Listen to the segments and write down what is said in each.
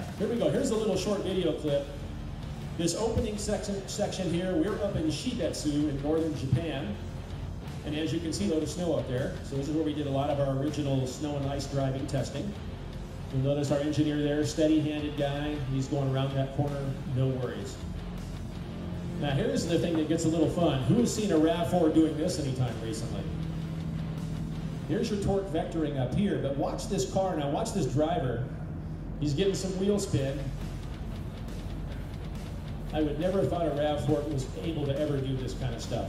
here we go. Here's a little short video clip. This opening section here, we're up in Shibetsu in northern Japan. And as you can see, a lot of snow up there. So this is where we did a lot of our original snow and ice driving testing. You'll notice our engineer there, steady-handed guy. He's going around that corner, no worries. Now here's the thing that gets a little fun. Who has seen a RAV4 doing this anytime recently? Here's your torque vectoring up here, but watch this car now, watch this driver. He's getting some wheel spin. I would never have thought a RAV4 was able to ever do this kind of stuff.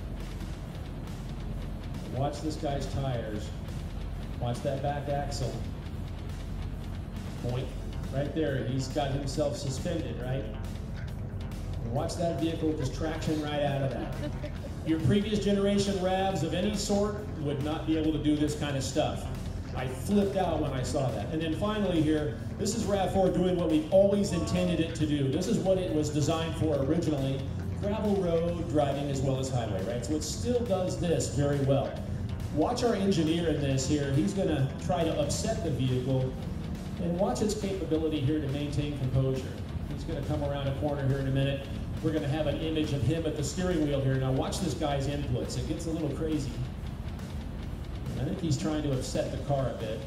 Watch this guy's tires. Watch that back axle. Point. Right there, he's got himself suspended, right? And watch that vehicle just traction right out of that. Your previous generation RAVs of any sort would not be able to do this kind of stuff. I flipped out when I saw that. And then finally here, this is RAV4 doing what we've always intended it to do. This is what it was designed for originally. Gravel road driving as well as highway, right? So it still does this very well. Watch our engineer in this here. He's gonna try to upset the vehicle, and watch its capability here to maintain composure. He's gonna come around a corner here in a minute. We're gonna have an image of him at the steering wheel here. Now watch this guy's inputs. It gets a little crazy. And I think he's trying to upset the car a bit.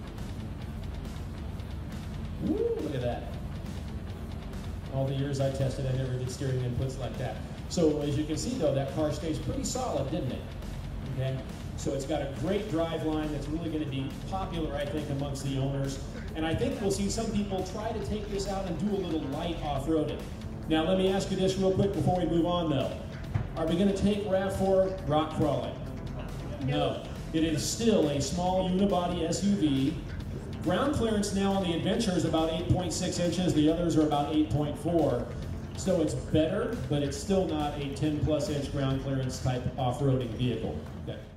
Woo, look at that. All the years I tested, I never did steering inputs like that. So as you can see though, that car stays pretty solid, didn't it? Okay. So it's got a great drive line that's really going to be popular, I think, amongst the owners. And I think we'll see some people try to take this out and do a little light off-roading. Now let me ask you this real quick before we move on though. Are we going to take RAV4 rock crawling? No. It is still a small unibody SUV. Ground clearance now on the Adventure is about 8.6 inches. The others are about 8.4. So it's better, but it's still not a 10+ inch ground clearance type off-roading vehicle. Okay.